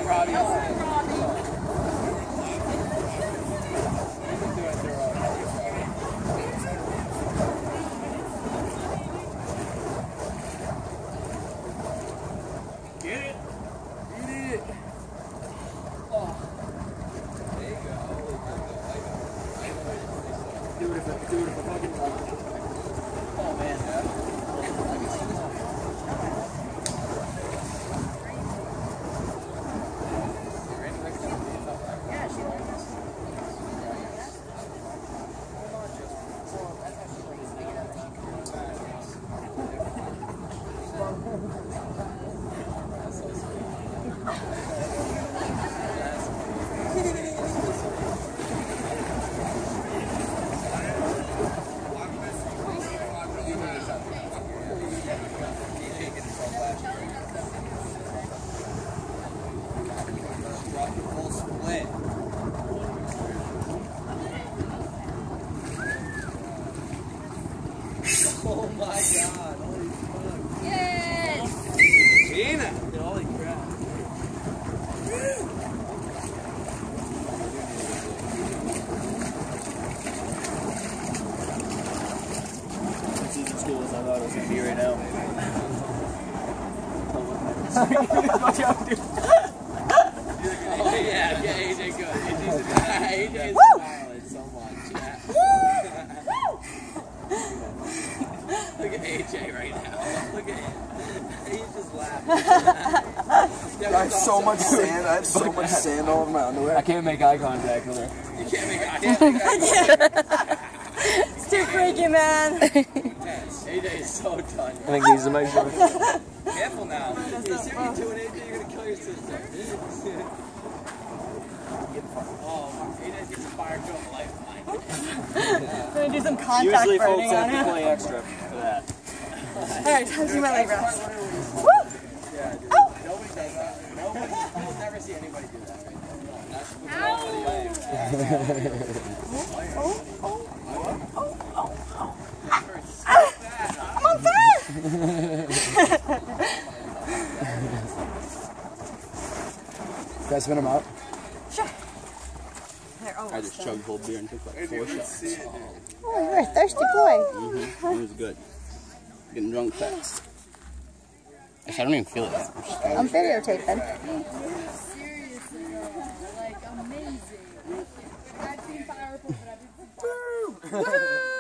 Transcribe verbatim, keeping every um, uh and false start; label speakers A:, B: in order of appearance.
A: Get it. Eat it. Oh. There you go. Do it if I do it if I fucking want. Oh man. Yeah, she likes this. Oh my god, holy fuck.
B: Yes!
A: Gina! Holy crap.
C: It's as cool as I thought it was going to be right now.
A: Oh yeah, yeah, A J good. A J's smiling so much. Yeah. Look at A J right now. Look at him. He's just laughing.
D: I have so much sand. I have so much sand all over my underwear.
C: I can't make eye contact with her.
A: You can't make eye contact.
B: It's too freaky, man.
A: A J is so done.
C: I think these are my shorts.
A: Careful now. You see what you're doing, A J? You're gonna kill your sister. Oh, A J's getting fired to a lifeline.
B: I'm gonna do some contact
C: Usually folks
B: burning on
C: have to
B: him.
C: play extra for that.
B: Alright, time to do my leg rest. Woo!
A: Yeah, dude.
B: Oh!
A: Nobody does that. Nobody, you'll never see anybody do that. Right? That's what
B: Ow! Oh, oh, oh, oh, oh. I'm on fire!
D: You guys spin them out?
B: Sure. They're
C: I
B: almost
C: just
B: done.
C: chugged a whole beer and took like four shots.
B: Oh, you're a thirsty boy.
C: Mm-hmm. It was good. Getting drunk fast. Actually, I don't even feel it yet.
B: I'm videotaping.
E: Seriously, though, like amazing. I've seen Powerful, but I've been